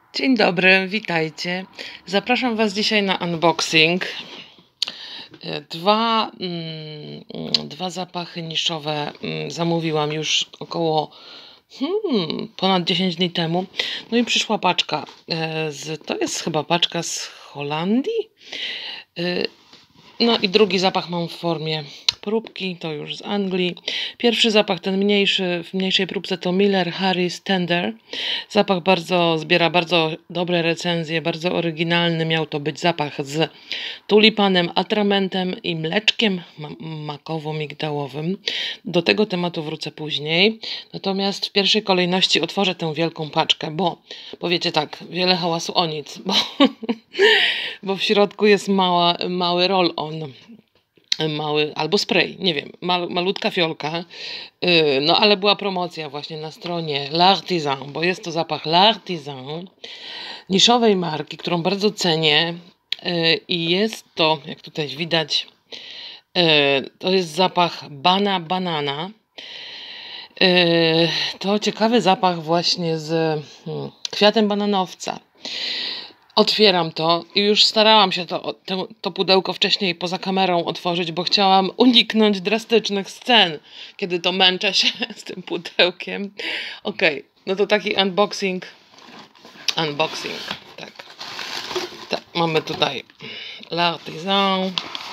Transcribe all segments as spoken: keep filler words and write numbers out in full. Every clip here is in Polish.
Dzień dobry, witajcie. Zapraszam Was dzisiaj na unboxing. E, Dwa, mm, dwa zapachy niszowe mm, zamówiłam już około hmm, ponad dziesięć dni temu. No i przyszła paczka. e, Z, to jest chyba paczka z Holandii. E, No i drugi zapach mam w formie próbki, to już z Anglii. Pierwszy zapach, ten mniejszy, w mniejszej próbce, to Miller Harris Tender. Zapach bardzo, zbiera bardzo dobre recenzje, bardzo oryginalny. Miał to być zapach z tulipanem, atramentem i mleczkiem ma makowo-migdałowym. Do tego tematu wrócę później. Natomiast w pierwszej kolejności otworzę tę wielką paczkę, bo powiecie tak, wiele hałasu o nic, bo, bo w środku jest mała, mały roll-on. Mały, albo spray, nie wiem, mal, malutka fiolka, yy, no ale była promocja właśnie na stronie L'Artisan, bo jest to zapach L'Artisan, niszowej marki, którą bardzo cenię, yy, i jest to, jak tutaj widać, yy, to jest zapach Bana Banana. Yy, to ciekawy zapach właśnie z hmm, kwiatem bananowca. Otwieram to i już starałam się to, to, to pudełko wcześniej poza kamerą otworzyć, bo chciałam uniknąć drastycznych scen, kiedy to męczę się z tym pudełkiem. Ok, no to taki unboxing. Unboxing, tak. Tak, mamy tutaj L'Artisan.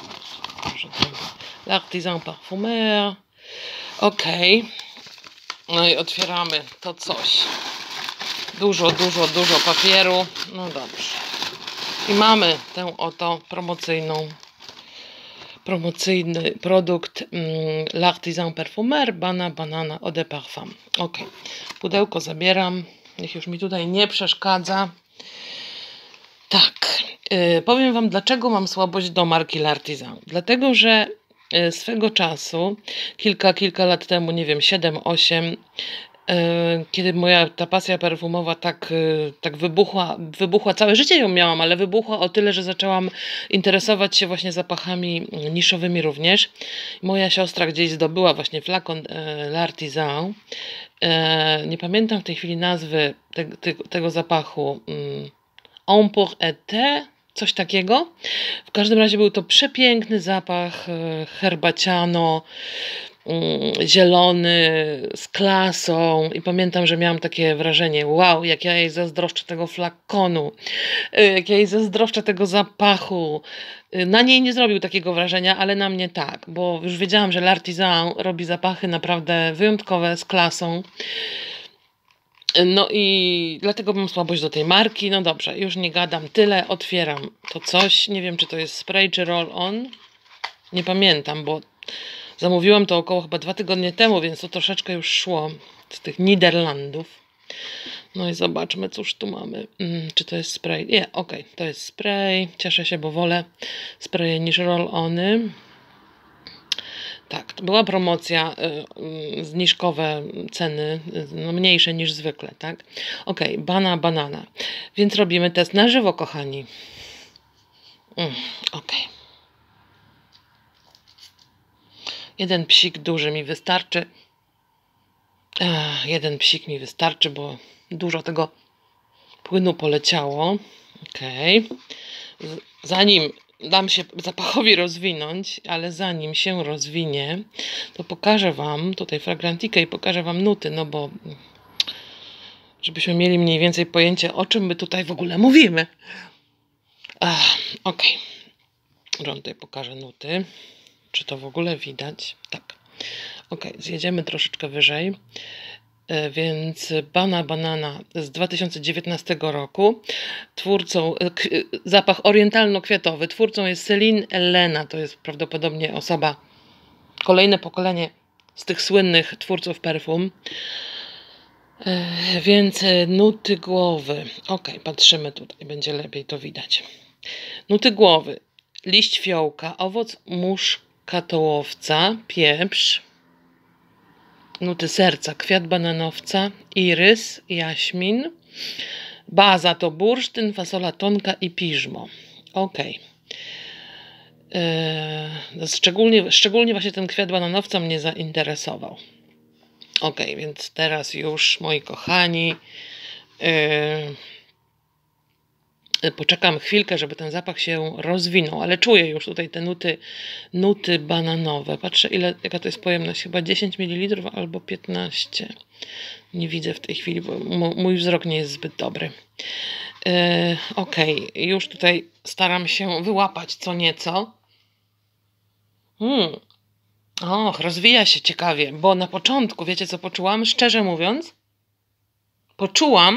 L'Artisan Parfumeur. Ok. No i otwieramy to coś. Dużo, dużo, dużo papieru. No dobrze. I mamy tę oto promocyjną, promocyjny produkt mm, L'Artisan Parfumeur Bana Banana Eau de Parfum. Ok. Pudełko zabieram. Niech już mi tutaj nie przeszkadza. Tak. Yy, powiem Wam, dlaczego mam słabość do marki L'Artisan. Dlatego, że yy, swego czasu, kilka, kilka lat temu, nie wiem, siedem, osiem, kiedy moja ta pasja perfumowa tak, tak wybuchła, wybuchła, całe życie ją miałam, ale wybuchła o tyle, że zaczęłam interesować się właśnie zapachami niszowymi również. Moja siostra gdzieś zdobyła właśnie flakon L'Artisan. Nie pamiętam w tej chwili nazwy te, te, tego zapachu. On pour été, coś takiego. W każdym razie był to przepiękny zapach herbaciano, zielony, z klasą, i pamiętam, że miałam takie wrażenie, wow, jak ja jej zazdroszczę tego flakonu, jak ja jej zazdroszczę tego zapachu. Na niej nie zrobił takiego wrażenia, ale na mnie tak, bo już wiedziałam, że L'Artisan robi zapachy naprawdę wyjątkowe, z klasą. No i dlatego mam słabość do tej marki. No dobrze, już nie gadam tyle, otwieram to coś, nie wiem, czy to jest spray, czy roll-on, nie pamiętam, bo zamówiłam to około chyba dwa tygodnie temu, więc to troszeczkę już szło z tych Niderlandów. No i zobaczmy, cóż tu mamy. Hmm, czy to jest spray? Nie, okej, okay, to jest spray. Cieszę się, bo wolę spraye niż roll-ony. Tak, to była promocja, y, zniżkowe ceny, no mniejsze niż zwykle, tak? Ok, Bana Banana. Więc robimy test na żywo, kochani. Mm, ok. Jeden psik duży mi wystarczy. Ech, jeden psik mi wystarczy, bo dużo tego płynu poleciało. Ok. Zanim dam się zapachowi rozwinąć, ale zanim się rozwinie, to pokażę Wam tutaj fragrantikę i pokażę Wam nuty, no bo żebyśmy mieli mniej więcej pojęcie, o czym my tutaj w ogóle mówimy. Ach, ok. Tutaj pokażę nuty. Czy to w ogóle widać? Tak. Ok, zjedziemy troszeczkę wyżej. Więc Bana Banana z dwa tysiące dziewiętnastego roku. Twórcą, zapach orientalno-kwiatowy. Twórcą jest Céline Elena. To jest prawdopodobnie osoba, kolejne pokolenie z tych słynnych twórców perfum. Więc nuty głowy. Ok, patrzymy tutaj, będzie lepiej to widać. Nuty głowy. Liść fiołka, owoc muszkatołowca, pieprz. Nuty serca, kwiat bananowca, irys, jaśmin. Baza to bursztyn, fasola tonka i piżmo. Ok. Yy, szczególnie, szczególnie właśnie ten kwiat bananowca mnie zainteresował. Ok, więc teraz już, moi kochani, yy, Poczekam chwilkę, żeby ten zapach się rozwinął, ale czuję już tutaj te nuty, nuty bananowe. Patrzę, ile, jaka to jest pojemność, chyba dziesięć mililitrów albo piętnaście. Nie widzę w tej chwili, bo mój wzrok nie jest zbyt dobry. Yy, ok, już tutaj staram się wyłapać co nieco. Hmm. Och, rozwija się ciekawie, bo na początku, wiecie co poczułam? Szczerze mówiąc, poczułam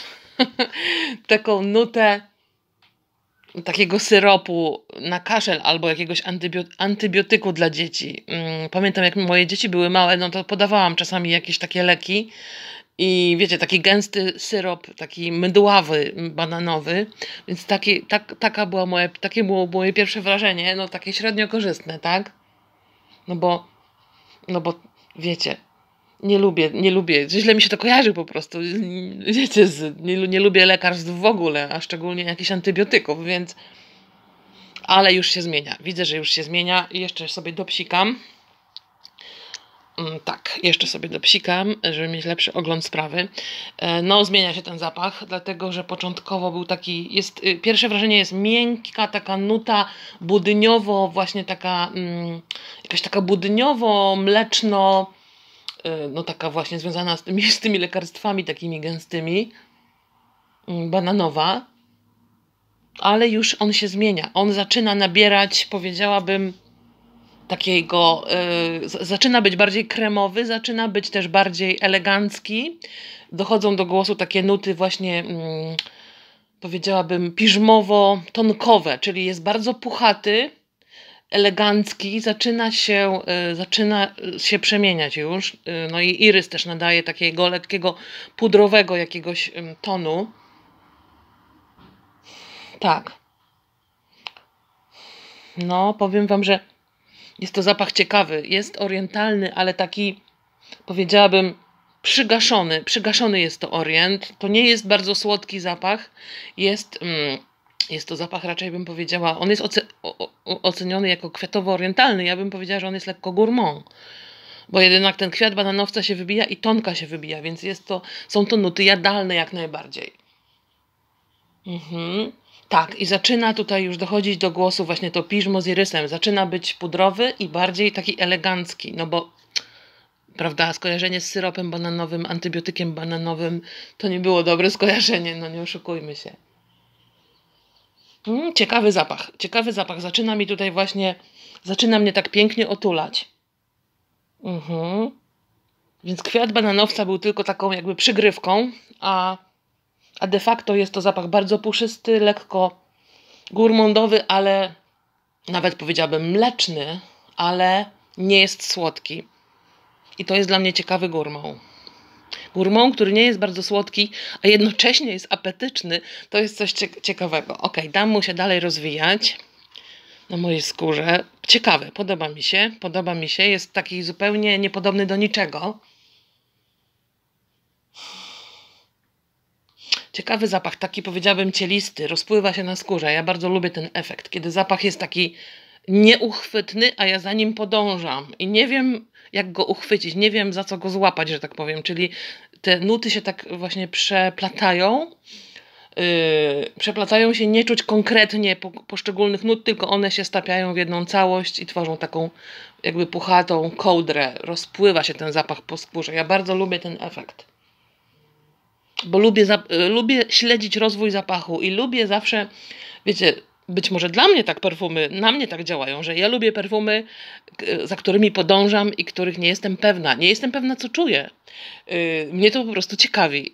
taką nutę takiego syropu na kaszel albo jakiegoś antybiotyku dla dzieci. Pamiętam, jak moje dzieci były małe, no to podawałam czasami jakieś takie leki i wiecie, taki gęsty syrop, taki mydławy, bananowy, więc taki, tak, taka była moje, takie było moje pierwsze wrażenie, no takie średnio korzystne, tak? No bo, no bo wiecie, nie lubię, nie lubię, źle mi się to kojarzy po prostu, wiecie, z, nie, nie lubię lekarstw w ogóle, a szczególnie jakichś antybiotyków, więc, ale już się zmienia, widzę, że już się zmienia i jeszcze sobie dopsikam, tak, jeszcze sobie dopsikam, żeby mieć lepszy ogląd sprawy. No, zmienia się ten zapach, dlatego, że początkowo był taki, jest, pierwsze wrażenie jest miękka, taka nuta budyniowo, właśnie taka, mm, jakaś taka budyniowo-mleczno, no taka właśnie związana z tymi, z tymi lekarstwami takimi gęstymi, bananowa, ale już on się zmienia. On zaczyna nabierać, powiedziałabym, takiego, yy, zaczyna być bardziej kremowy, zaczyna być też bardziej elegancki. Dochodzą do głosu takie nuty właśnie, yy, powiedziałabym, piżmowo-tonkowe, czyli jest bardzo puchaty, elegancki, zaczyna się, y, zaczyna się przemieniać już. Y, no i irys też nadaje takiego lekkiego, pudrowego jakiegoś y, tonu. Tak. No, powiem wam, że jest to zapach ciekawy. Jest orientalny, ale taki, powiedziałabym, przygaszony. Przygaszony jest to orient. To nie jest bardzo słodki zapach. Jest... Mm, Jest to zapach, raczej bym powiedziała, on jest oce oceniony jako kwiatowo-orientalny. Ja bym powiedziała, że on jest lekko gourmand. Bo jednak ten kwiat bananowca się wybija i tonka się wybija, więc jest to, są to nuty jadalne jak najbardziej. Mhm. Tak, i zaczyna tutaj już dochodzić do głosu właśnie to piżmo z irysem. Zaczyna być pudrowy i bardziej taki elegancki, no bo, prawda, skojarzenie z syropem bananowym, antybiotykiem bananowym, to nie było dobre skojarzenie, no nie oszukujmy się. Mm, ciekawy zapach, ciekawy zapach. Zaczyna mi tutaj właśnie, zaczyna mnie tak pięknie otulać. Mhm. Więc kwiat bananowca był tylko taką jakby przygrywką, a, a de facto jest to zapach bardzo puszysty, lekko gourmandowy, ale nawet powiedziałabym mleczny, ale nie jest słodki. I to jest dla mnie ciekawy gourmand. Gourmand, który nie jest bardzo słodki, a jednocześnie jest apetyczny, to jest coś ciekawego. Ok, dam mu się dalej rozwijać na mojej skórze. Ciekawe, podoba mi się, podoba mi się. Jest taki zupełnie niepodobny do niczego. Ciekawy zapach, taki powiedziałabym cielisty, rozpływa się na skórze. Ja bardzo lubię ten efekt, kiedy zapach jest taki nieuchwytny, a ja za nim podążam i nie wiem, jak go uchwycić, nie wiem, za co go złapać, że tak powiem, czyli te nuty się tak właśnie przeplatają, yy, przeplatają się, nie czuć konkretnie po, poszczególnych nut, tylko one się stapiają w jedną całość i tworzą taką jakby puchatą kołdrę, rozpływa się ten zapach po skórze. Ja bardzo lubię ten efekt, bo lubię, y, lubię śledzić rozwój zapachu i lubię zawsze, wiecie, być może dla mnie tak perfumy, na mnie tak działają, że ja lubię perfumy, za którymi podążam i których nie jestem pewna. Nie jestem pewna, co czuję. Yy, mnie to po prostu ciekawi.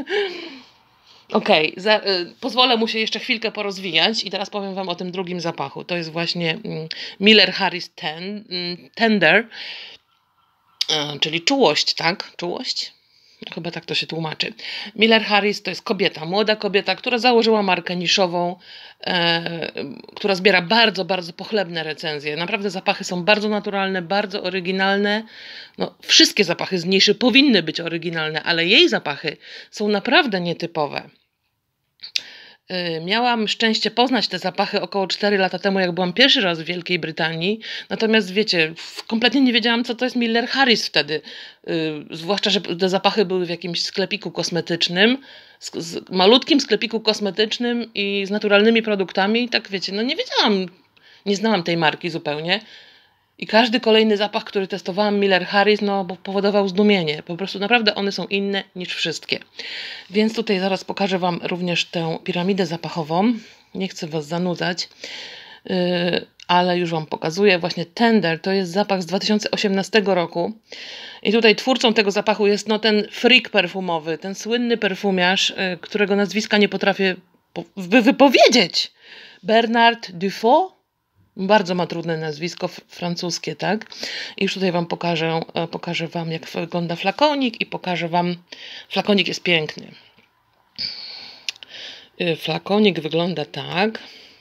Okej, okay, yy, pozwolę mu się jeszcze chwilkę porozwijać i teraz powiem wam o tym drugim zapachu. To jest właśnie yy, Miller Harris ten, yy, Tender, yy, czyli czułość, tak? Czułość? Chyba tak to się tłumaczy. Miller Harris to jest kobieta, młoda kobieta, która założyła markę niszową, e, która zbiera bardzo, bardzo pochlebne recenzje. Naprawdę zapachy są bardzo naturalne, bardzo oryginalne. No, wszystkie zapachy z niszy powinny być oryginalne, ale jej zapachy są naprawdę nietypowe. Y, Miałam szczęście poznać te zapachy około cztery lata temu, jak byłam pierwszy raz w Wielkiej Brytanii. Natomiast wiecie, w- kompletnie nie wiedziałam, co to jest Miller Harris wtedy. Y, Zwłaszcza, że te zapachy były w jakimś sklepiku kosmetycznym, z, z malutkim sklepiku kosmetycznym i z naturalnymi produktami. I tak wiecie, no nie wiedziałam, nie znałam tej marki zupełnie. I każdy kolejny zapach, który testowałam, Miller Harris, no bo powodował zdumienie. Po prostu naprawdę one są inne niż wszystkie. Więc tutaj zaraz pokażę Wam również tę piramidę zapachową. Nie chcę Was zanudzać, yy, ale już Wam pokazuję. Właśnie Tender to jest zapach z dwa tysiące osiemnastego roku. I tutaj twórcą tego zapachu jest no, ten freak perfumowy, ten słynny perfumiarz, yy, którego nazwiska nie potrafię po- wy- wypowiedzieć. Bernard Dufault. Bardzo ma trudne nazwisko f- francuskie, tak? I już tutaj Wam pokażę, e, pokażę Wam, jak wygląda flakonik i pokażę Wam... Flakonik jest piękny. Y, Flakonik wygląda tak.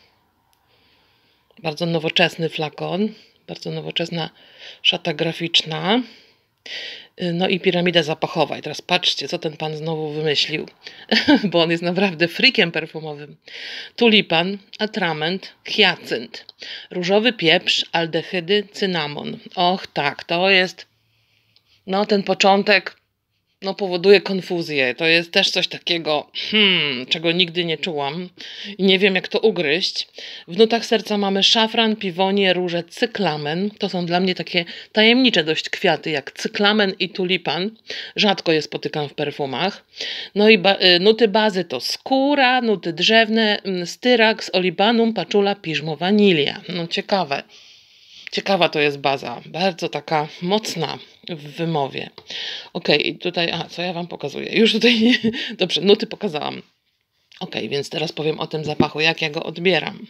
Bardzo nowoczesny flakon. Bardzo nowoczesna szata graficzna. Y, No i piramida zapachowa. I teraz patrzcie, co ten pan znowu wymyślił. Bo on jest naprawdę frikiem perfumowym. Tulipan, atrament, hiacynt, różowy pieprz, aldehydy, cynamon. Och tak, to jest... No ten początek... No, powoduje konfuzję. To jest też coś takiego, hmm, czego nigdy nie czułam i nie wiem, jak to ugryźć. W nutach serca mamy szafran, piwonię, róże, cyklamen. To są dla mnie takie tajemnicze dość kwiaty, jak cyklamen i tulipan. Rzadko je spotykam w perfumach. No i ba y, nuty bazy to skóra, nuty drzewne, mm, styraks, olibanum, paczula, piżmo, wanilia. No ciekawe. Ciekawa to jest baza, bardzo taka mocna w wymowie. Ok, i tutaj, aha, co ja Wam pokazuję? Już tutaj, dobrze, nuty pokazałam. Ok, więc teraz powiem o tym zapachu, jak ja go odbieram.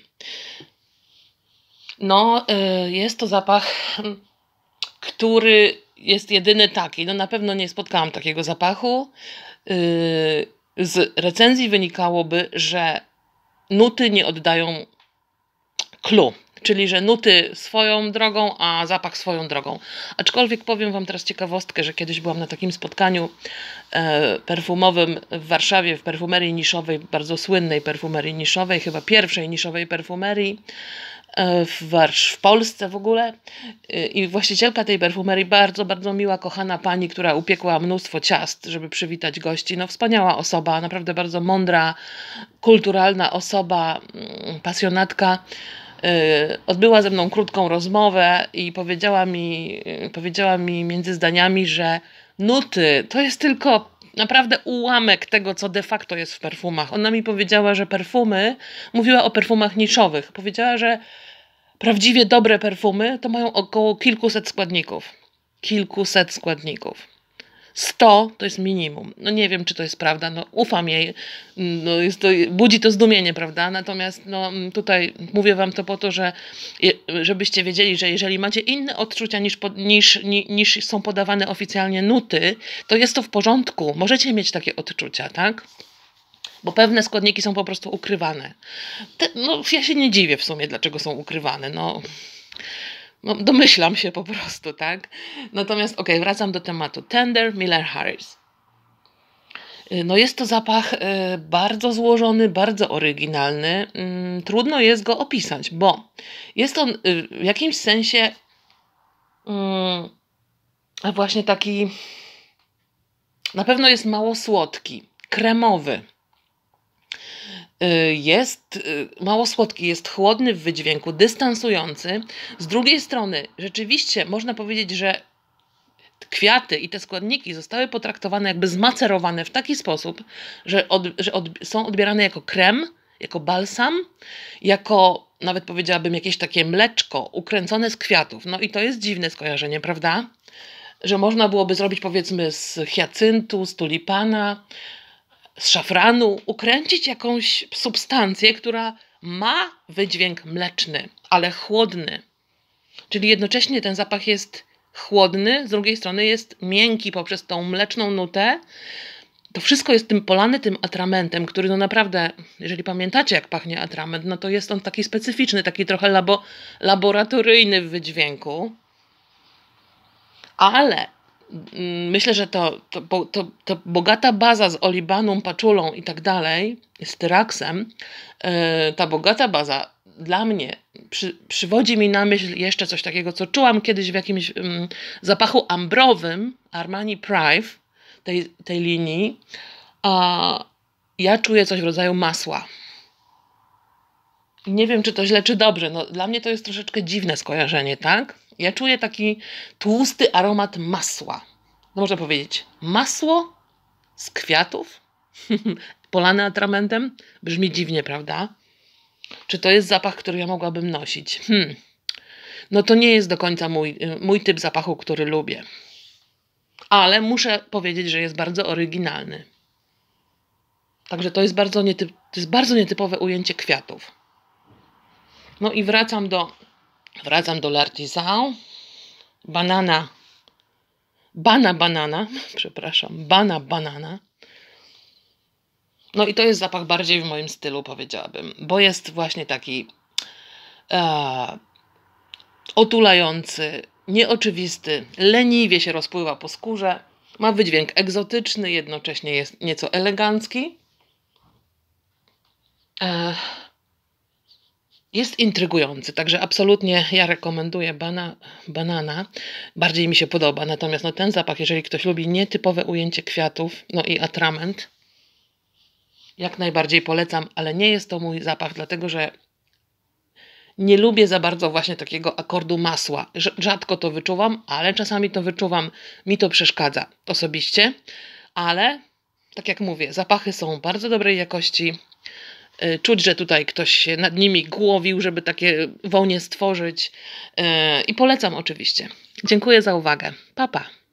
No, y, jest to zapach, mm, który jest jedyny taki. No na pewno nie spotkałam takiego zapachu. Y, z recenzji wynikałoby, że nuty nie oddają clue. Czyli, że nuty swoją drogą, a zapach swoją drogą. Aczkolwiek powiem Wam teraz ciekawostkę, że kiedyś byłam na takim spotkaniu e, perfumowym w Warszawie, w perfumerii niszowej, bardzo słynnej perfumerii niszowej, chyba pierwszej niszowej perfumerii e, w, Warsz w Polsce w ogóle. E, I właścicielka tej perfumerii, bardzo, bardzo miła, kochana pani, która upiekła mnóstwo ciast, żeby przywitać gości. No wspaniała osoba, naprawdę bardzo mądra, kulturalna osoba, mm, pasjonatka. Yy, odbyła ze mną krótką rozmowę i powiedziała mi, yy, powiedziała mi między zdaniami, że nuty to jest tylko naprawdę ułamek tego, co de facto jest w perfumach. Ona mi powiedziała, że perfumy, mówiła o perfumach niszowych, powiedziała, że prawdziwie dobre perfumy to mają około kilkuset składników. Kilkuset składników. sto to jest minimum. No nie wiem, czy to jest prawda. No ufam jej. No jest to, budzi to zdumienie, prawda? Natomiast no, tutaj mówię Wam to po to, że je- żebyście wiedzieli, że jeżeli macie inne odczucia niż, po- niż, ni- niż są podawane oficjalnie nuty, to jest to w porządku. Możecie mieć takie odczucia, tak? Bo pewne składniki są po prostu ukrywane. Te, no ja się nie dziwię w sumie, dlaczego są ukrywane. No... No, domyślam się po prostu, tak? Natomiast, ok, wracam do tematu. Tender, Miller Harris. Y, No jest to zapach y, bardzo złożony, bardzo oryginalny. Ym, trudno jest go opisać, bo jest on y, w jakimś sensie y, właśnie taki, na pewno jest mało słodki, kremowy. Y, Jest y, mało słodki, jest chłodny w wydźwięku, dystansujący. Z drugiej strony, rzeczywiście można powiedzieć, że kwiaty i te składniki zostały potraktowane, jakby zmacerowane w taki sposób, że, od, że od, są odbierane jako krem, jako balsam, jako nawet powiedziałabym jakieś takie mleczko ukręcone z kwiatów. No i to jest dziwne skojarzenie, prawda? Że można byłoby zrobić powiedzmy z hiacyntu, z tulipana, z szafranu, ukręcić jakąś substancję, która ma wydźwięk mleczny, ale chłodny. Czyli jednocześnie ten zapach jest chłodny, z drugiej strony jest miękki poprzez tą mleczną nutę. To wszystko jest tym polane tym atramentem, który no naprawdę, jeżeli pamiętacie jak pachnie atrament, no to jest on taki specyficzny, taki trochę labo, laboratoryjny w wydźwięku. Ale Myślę, że to, to, to, to bogata baza z olibanum, paczulą i tak dalej, z tyraksem, ta bogata baza dla mnie przy, przywodzi mi na myśl jeszcze coś takiego, co czułam kiedyś w jakimś um, zapachu ambrowym Armani Prive, tej, tej linii, a ja czuję coś w rodzaju masła. Nie wiem, czy to źle, czy dobrze. No, dla mnie to jest troszeczkę dziwne skojarzenie, tak? Ja czuję taki tłusty aromat masła. No można powiedzieć, masło z kwiatów polane atramentem? Brzmi dziwnie, prawda? Czy to jest zapach, który ja mogłabym nosić? Hmm. No to nie jest do końca mój, mój typ zapachu, który lubię. Ale muszę powiedzieć, że jest bardzo oryginalny. Także to jest bardzo, nietyp, to jest bardzo nietypowe ujęcie kwiatów. No i wracam do, wracam do L'Artisan. Banana, bana banana, przepraszam, bana banana. No i to jest zapach bardziej w moim stylu, powiedziałabym, bo jest właśnie taki e, otulający, nieoczywisty, leniwie się rozpływa po skórze, ma wydźwięk egzotyczny, jednocześnie jest nieco elegancki. E, Jest intrygujący, także absolutnie ja rekomenduję bana, banana. Bardziej mi się podoba, natomiast no, ten zapach, jeżeli ktoś lubi nietypowe ujęcie kwiatów, no i atrament, jak najbardziej polecam, ale nie jest to mój zapach, dlatego że nie lubię za bardzo właśnie takiego akordu masła. Rzadko to wyczuwam, ale czasami to wyczuwam, mi to przeszkadza osobiście, ale tak jak mówię, zapachy są bardzo dobrej jakości. Czuć, że tutaj ktoś się nad nimi głowił, żeby takie wonie stworzyć. I polecam oczywiście. Dziękuję za uwagę. Pa, pa.